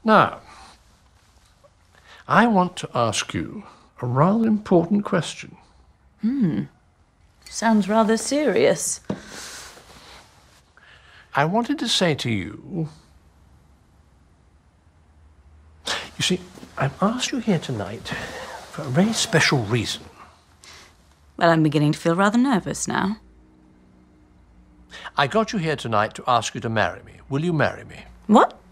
Now, I want to ask you a rather important question. Sounds rather serious. I wanted to say to you... You see, I've asked you here tonight for a very special reason. Well, I'm beginning to feel rather nervous now. I got you here tonight to ask you to marry me. Will you marry me? What?